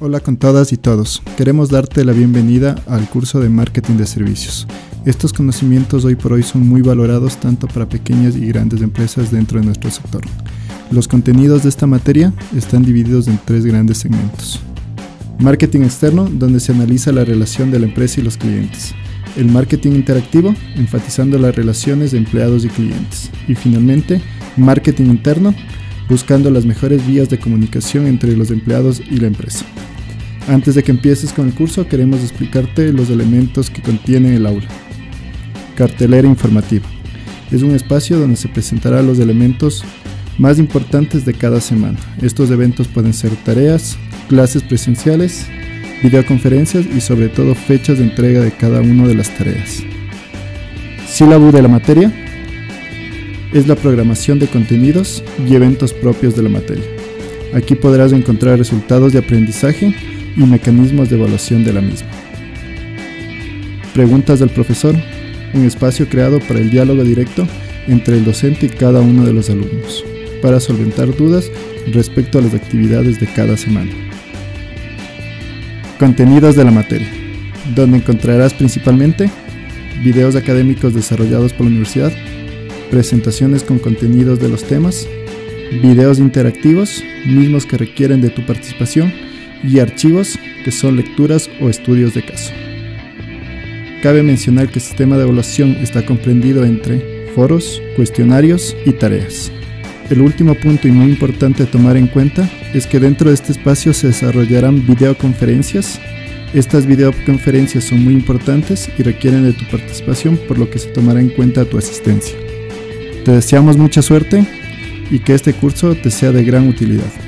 Hola con todas y todos, queremos darte la bienvenida al curso de Marketing de Servicios. Estos conocimientos hoy por hoy son muy valorados tanto para pequeñas y grandes empresas dentro de nuestro sector. Los contenidos de esta materia están divididos en 3 grandes segmentos. Marketing externo, donde se analiza la relación de la empresa y los clientes. El marketing interactivo, enfatizando las relaciones de empleados y clientes. Y finalmente, marketing interno, buscando las mejores vías de comunicación entre los empleados y la empresa. Antes de que empieces con el curso, queremos explicarte los elementos que contiene el aula. Cartelera informativa. Es un espacio donde se presentarán los elementos más importantes de cada semana. Estos eventos pueden ser tareas, clases presenciales, videoconferencias y sobre todo fechas de entrega de cada una de las tareas. Sílabo de la materia. Es la programación de contenidos y eventos propios de la materia. Aquí podrás encontrar resultados de aprendizaje y mecanismos de evaluación de la misma. Preguntas del profesor, un espacio creado para el diálogo directo entre el docente y cada uno de los alumnos, para solventar dudas respecto a las actividades de cada semana. Contenidos de la materia, donde encontrarás principalmente videos académicos desarrollados por la universidad, presentaciones con contenidos de los temas, videos interactivos, mismos que requieren de tu participación, y archivos que son lecturas o estudios de caso. Cabe mencionar que el sistema de evaluación está comprendido entre foros, cuestionarios y tareas. El último punto y muy importante a tomar en cuenta es que dentro de este espacio se desarrollarán videoconferencias. Estas videoconferencias son muy importantes y requieren de tu participación, por lo que se tomará en cuenta tu asistencia. Te deseamos mucha suerte y que este curso te sea de gran utilidad.